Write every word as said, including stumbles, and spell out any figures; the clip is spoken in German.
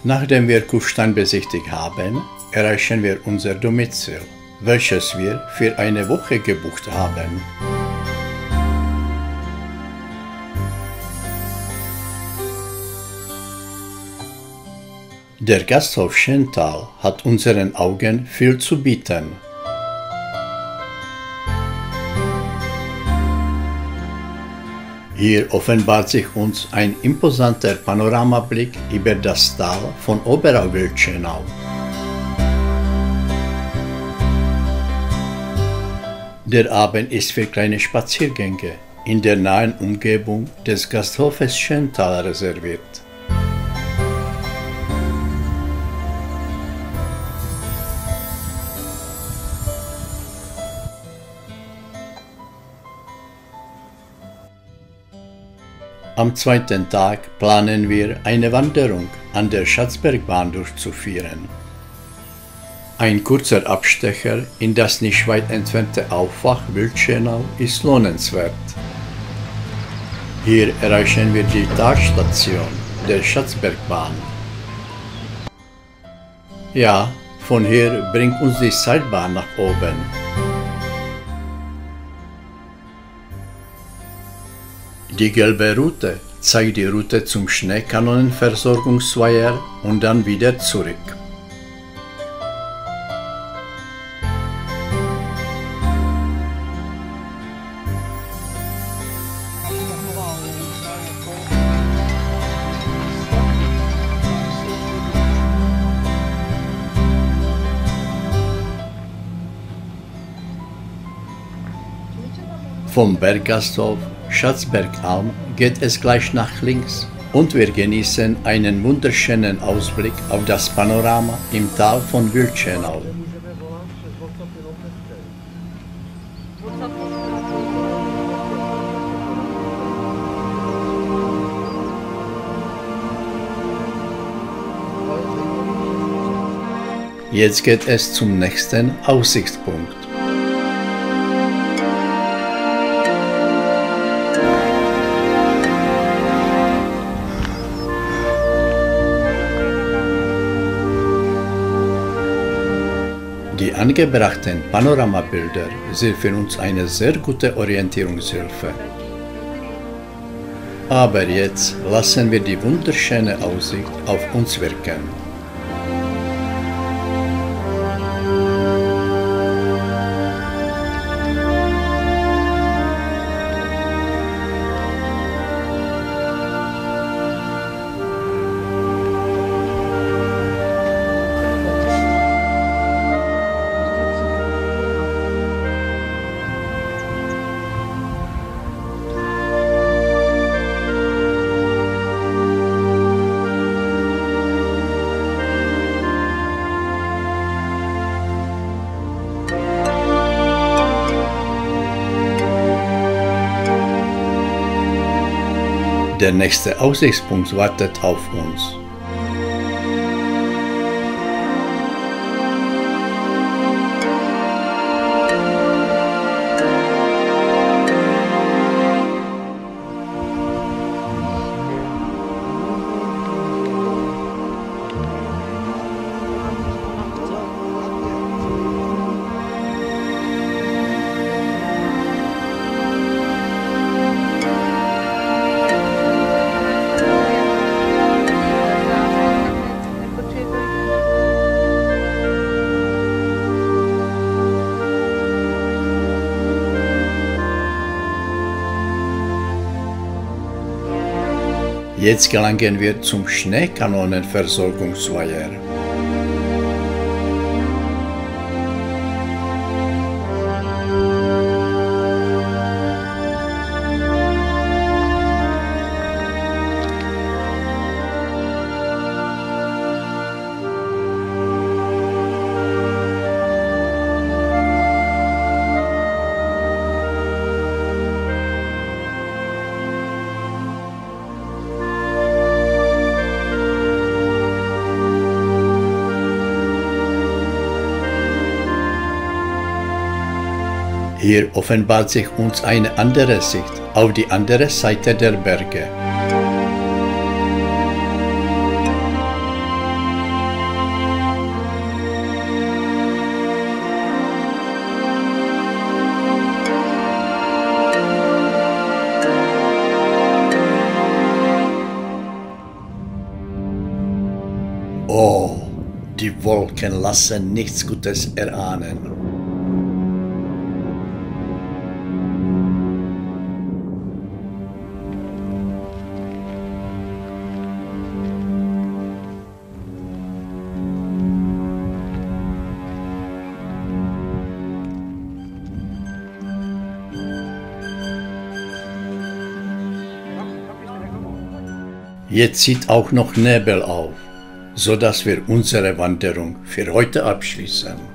Nachdem wir Kufstein besichtigt haben, erreichen wir unser Domizil, welches wir für eine Woche gebucht haben. Der Gasthof Schöntal hat unseren Augen viel zu bieten. Hier offenbart sich uns ein imposanter Panoramablick über das Tal von Oberau-Wildschönau. Der Abend ist für kleine Spaziergänge in der nahen Umgebung des Gasthofes Schöntal reserviert. Am zweiten Tag planen wir, eine Wanderung an der Schatzbergbahn durchzuführen. Ein kurzer Abstecher in das nicht weit entfernte Aufwach Wildschönau ist lohnenswert. Hier erreichen wir die Talstation der Schatzbergbahn. Ja, von hier bringt uns die Seilbahn nach oben. Die gelbe Route zeigt die Route zum Schneekanonenversorgungsweiher und dann wieder zurück. Vom Berggasthof Schatzbergalm geht es gleich nach links und wir genießen einen wunderschönen Ausblick auf das Panorama im Tal von Wildschönau. Jetzt geht es zum nächsten Aussichtspunkt. Die angebrachten Panoramabilder sind für uns eine sehr gute Orientierungshilfe. Aber jetzt lassen wir die wunderschöne Aussicht auf uns wirken. Der nächste Aussichtspunkt wartet auf uns. Jetzt gelangen wir zum Schneekanonenversorgungsweiher. Hier offenbart sich uns eine andere Sicht auf die andere Seite der Berge. Wolken lassen nichts Gutes erahnen. Jetzt zieht auch noch Nebel auf, so dass wir unsere Wanderung für heute abschließen.